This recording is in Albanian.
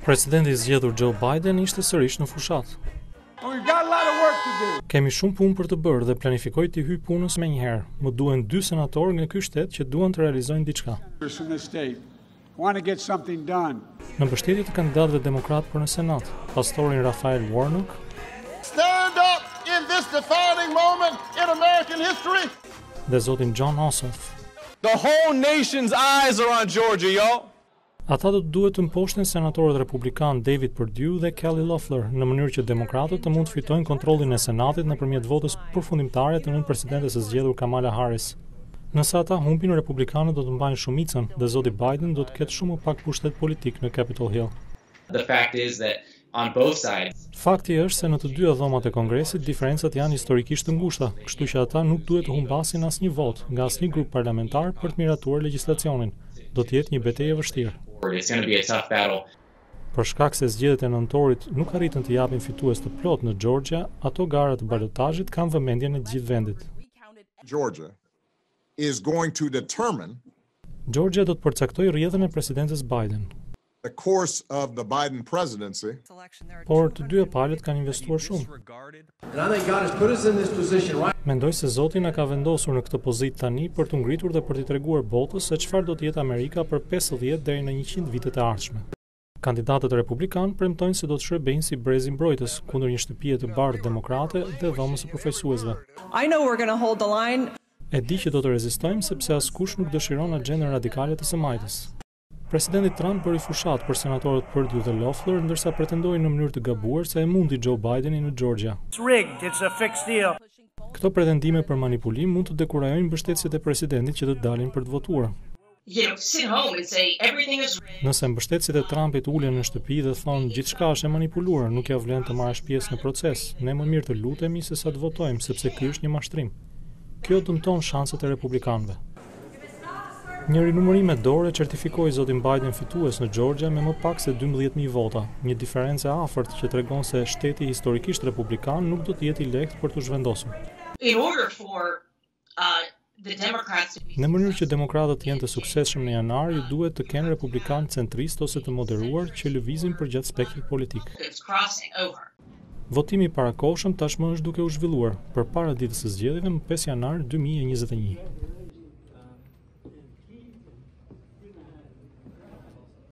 Presidenti i zgjedhur Joe Biden ishte sërish në fushat. Kemi shumë punë për të bërë dhe planifikoj të hyj punës menjëherë. Më duhen 2 senatorë nga ky shtet që duan të realizojnë diçka. Në mbështetje të kandidatëve demokrat për në Senat, pastorin Raphael Warnock, stand up in this defining moment in American history. Dhe zotin John Ossoff. The whole nation's eyes are on Georgia, y'all. Ata do të duhet të mposhtin senatorët republikan David Perdue dhe Kelly Loeffler në mënyrë që demokratët të mund të fitojnë kontrollin e Senatit nëpërmjet votës përfundimtare të nën presidentes së zgjedhur Kamala Harris. Nëse ata humbin, republikanët do të mbajnë shumicën dhe zoti Biden do të ketë shumë më pak pushtet politik në Capitol Hill. The fact is that on both sides. Fakti është se në të dyja dhomat e Kongresit diferencat janë historikisht të ngushta, kështu që ata nuk duhet të humbasin asnjë vot nga asnjë grup parlamentar për të miratuar legjislacionin. Do të jetë një betejë e vështirë. It's going to be a tough battle. Për shkak se zgjedhjet e nëntorit nuk arritën të japin fitues të plot në Georgia, ato gara të balotazhit kanë vëmendjen e gjithë vendit. Georgia is going to determine Georgia do të përcaktojë rrjedhën e presidences Biden. the course of the Biden presidency. Por të dyja palët kanë investuar shumë. Mendoj se Zoti na ka vendosur në këtë pozitë tani për të ngritur dhe për t'i treguar botës se çfarë do të jetë Amerika për 50 deri në 100 vitet e ardhshme. Kandidatët republikan premtojnë se do të shërbejnë si brezi mbrojtës kundër një shtëpie të bardhë demokrate dhe dhomës së përfaqësuesve. I know we're going to hold the line. E di që do të rezistojmë sepse askush nuk dëshiron agjendën radikale të së majtës. Presidenti Trump bëri fushat për senatorët Perdue dhe Loeffler, ndërsa pretendoi në mënyrë të gabuar se e mundi Joe Bidenin në Georgia. Këto pretendime për manipulim mund të dekurajojnë mbështetësit e presidentit që të dalin për të votuar. Nëse mbështetësit e Trumpit ulen në shtëpi dhe thonë gjithçka është e manipuluar, nuk ja vlen të marrësh pjesë në proces, ne më mirë të lutemi se sa të votojmë, sepse ky është një mashtrim. Kjo dëmton shanset e republikanëve. Një rinumërim me dorë certifikoi zotin Biden fitues në Georgia me më pak se 12.000 vota, një diferencë e afërt që tregon se shteti historikisht republikan nuk do të jetë i lehtë për të zhvendosur. Në mënyrë që demokratët jenë të suksesshëm në janar, ju duhet të kenë republikanë centrist ose të moderuar që lëvizin përgjatë spektrit politik. Votimi i parakohshëm tashmë është duke u zhvilluar, përpara ditës së zgjedhjeve më 5 janar 2021.